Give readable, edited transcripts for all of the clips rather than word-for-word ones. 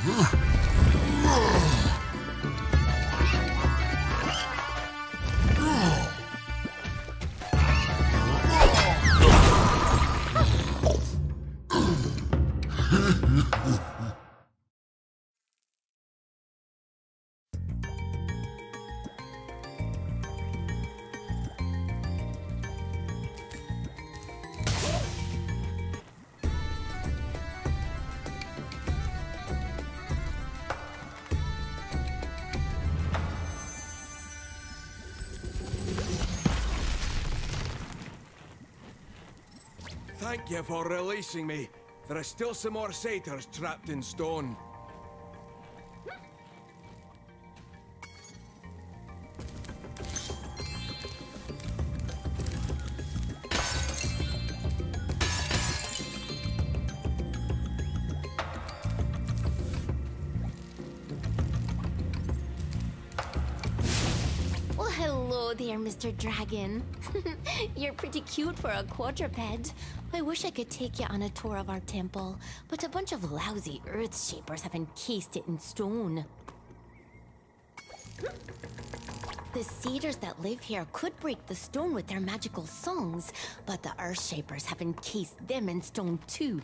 Thank you for releasing me. There are still some more satyrs trapped in stone. Well, hello there, Mr. Dragon. You're pretty cute for a quadruped. I wish I could take you on a tour of our temple, but a bunch of lousy earth shapers have encased it in stone. The satyrs that live here could break the stone with their magical songs, but the earth shapers have encased them in stone too.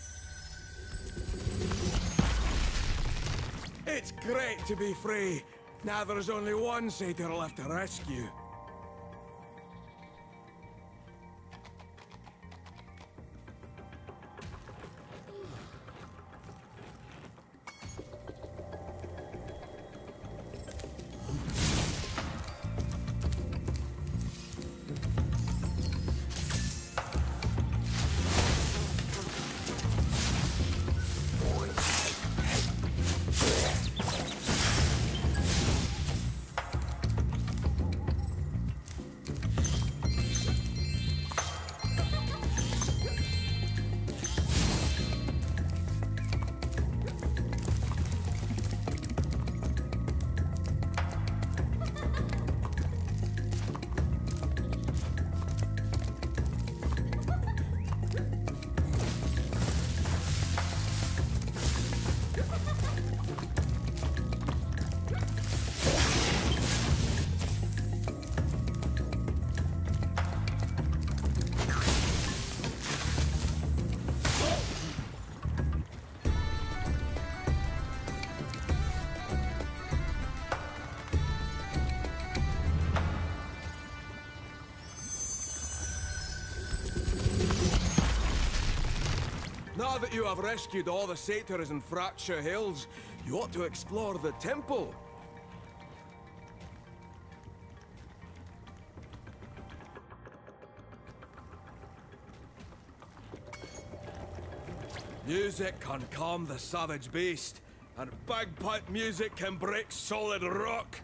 It's great to be free. Now there's only one satyr left to rescue. Now that you have rescued all the satyrs in Fracture Hills, you ought to explore the temple. Music can calm the savage beast, and bagpipe music can break solid rock.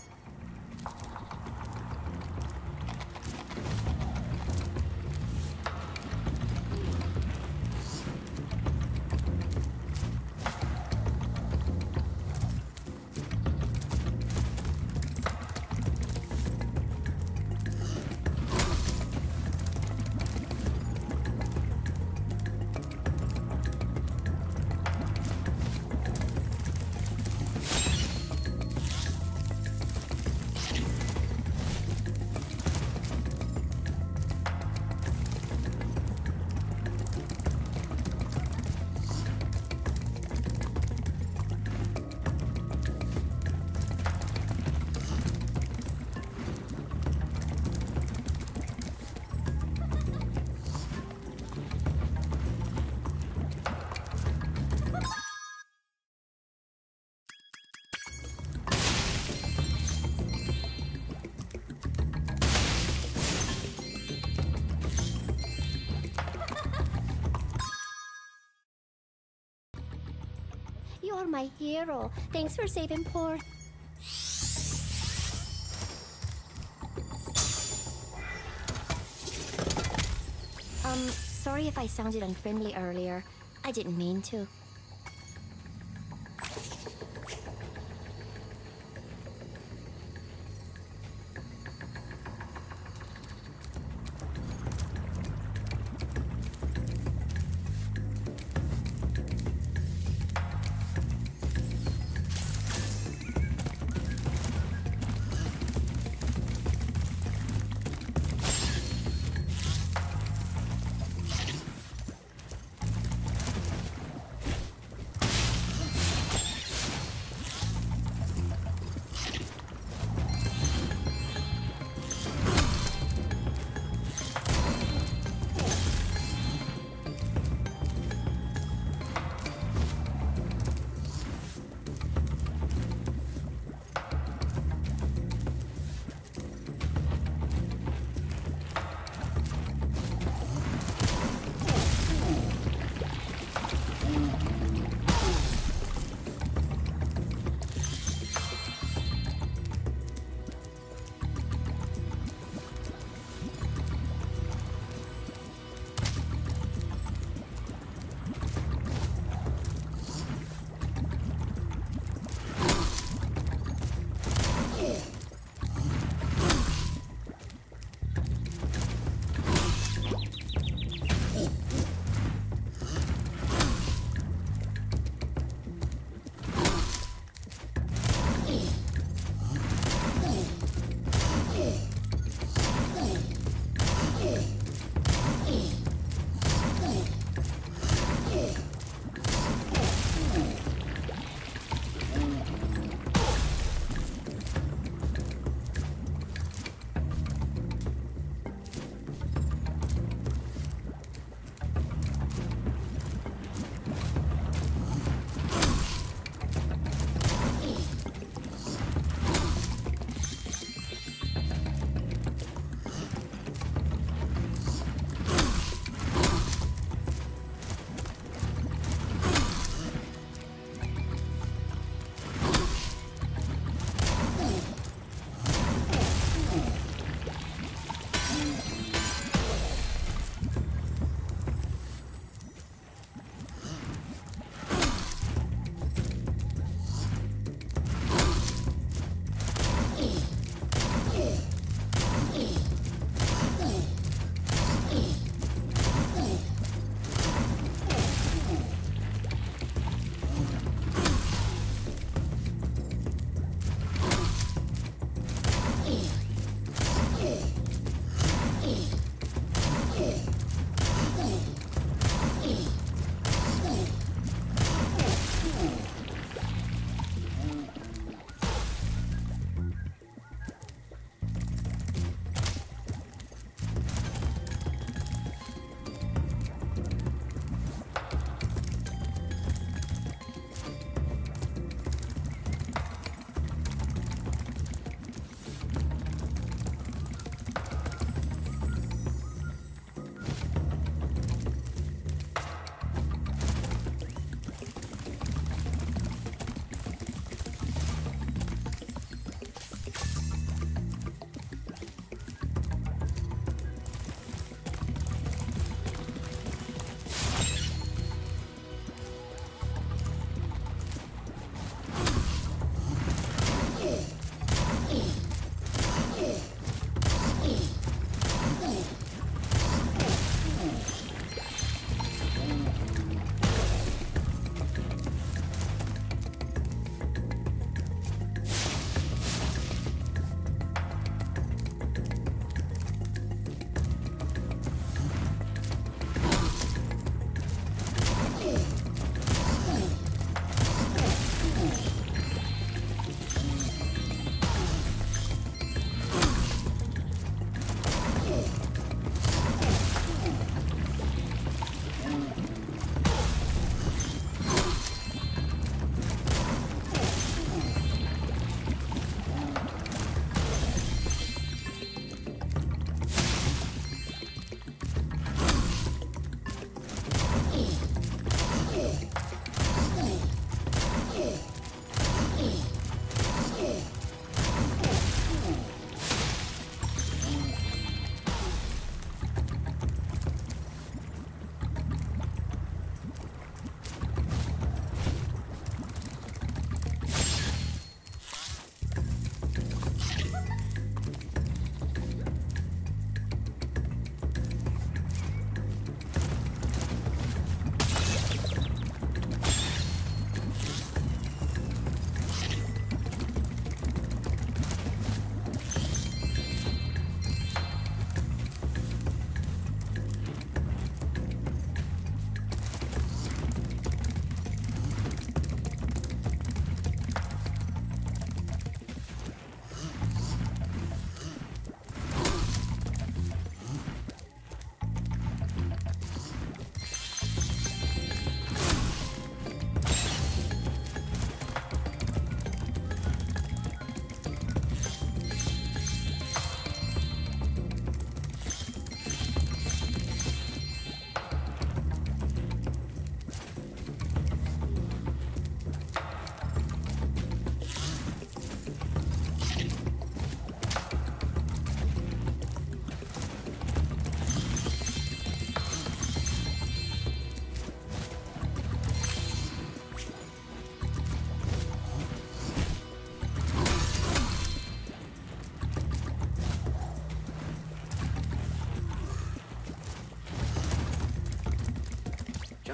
You're my hero. Thanks for saving poor... Sorry if I sounded unfriendly earlier. I didn't mean to.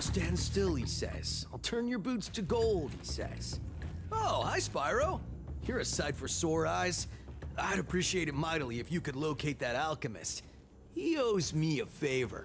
stand still, he says. I'll turn your boots to gold, he says. Oh, hi, Spyro. You're a sight for sore eyes. I'd appreciate it mightily if you could locate that alchemist. He owes me a favor.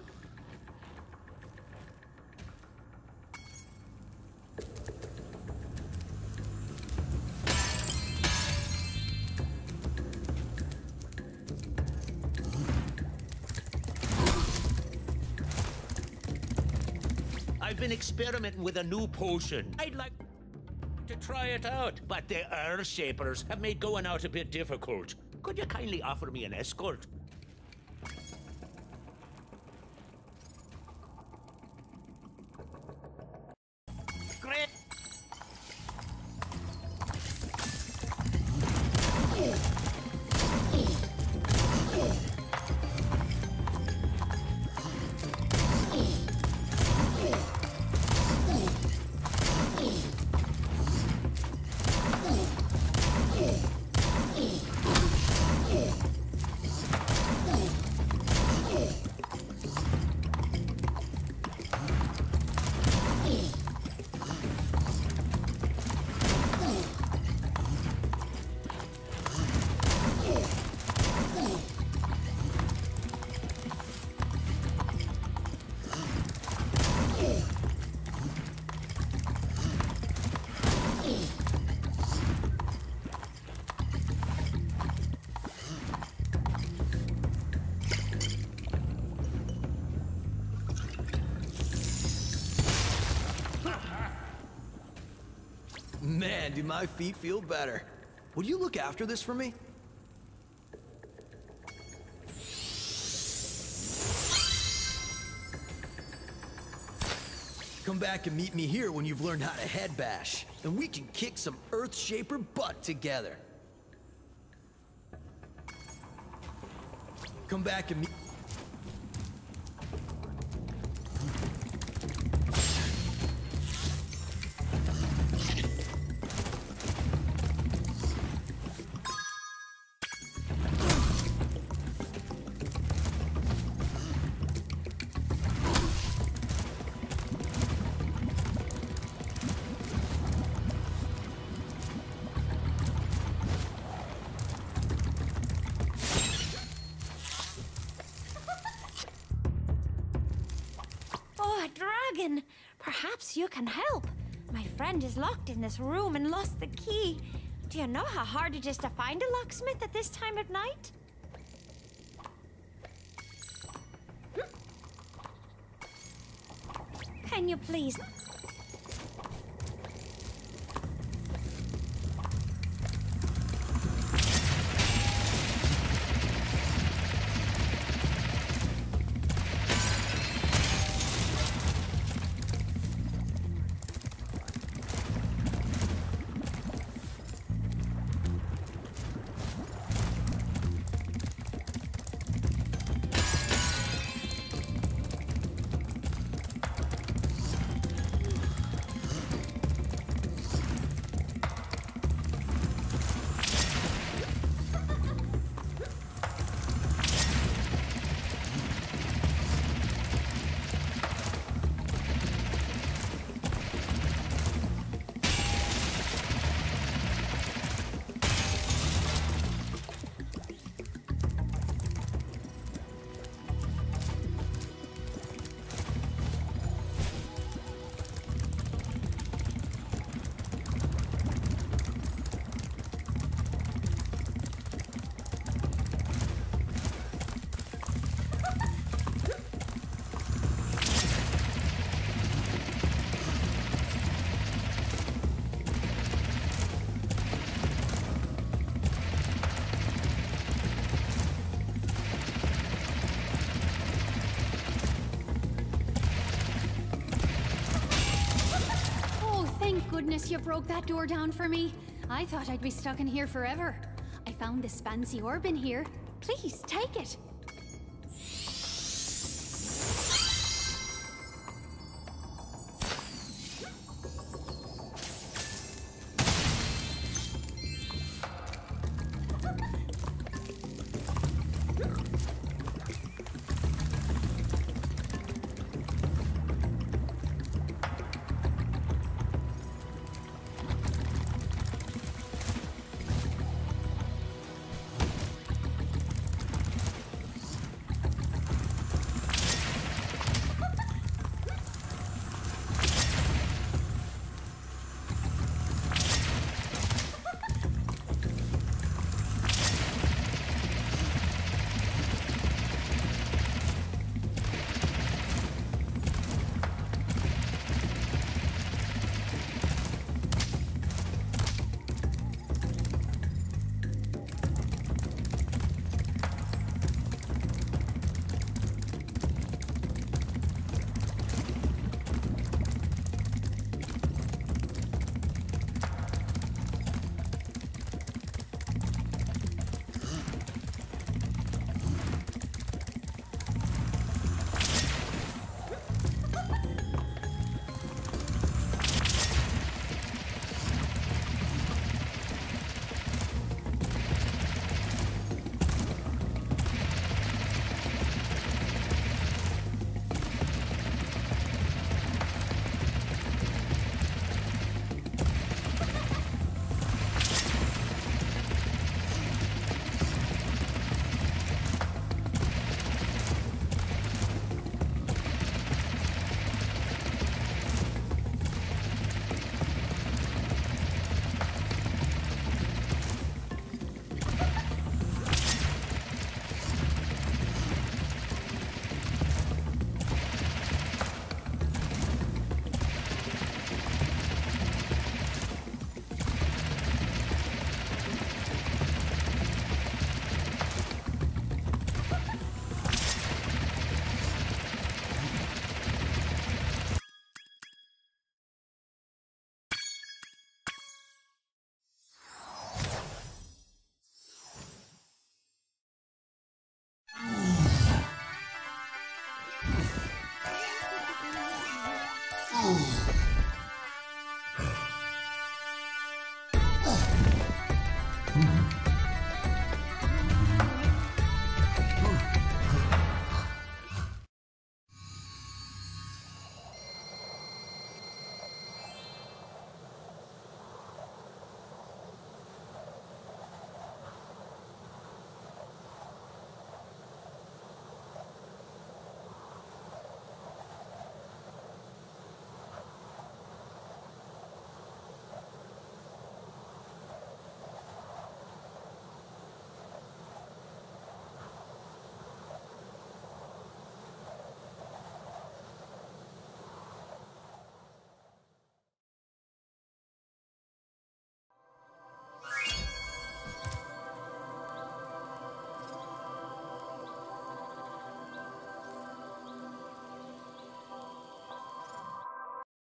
I've been experimenting with a new potion. I'd like to try it out, but the Earth Shapers have made going out a bit difficult. Could you kindly offer me an escort? Great. Man, do my feet feel better. Would you look after this for me? Come back and meet me here when you've learned how to headbash, and we can kick some Earth Shaper butt together. Come back and meet... Dragon, perhaps you can help. My friend is locked in this room and lost the key. Do you know how hard it is to find a locksmith at this time of night? Can you please... Goodness, you broke that door down for me. I thought I'd be stuck in here forever. I found this fancy orb in here. Please, take it.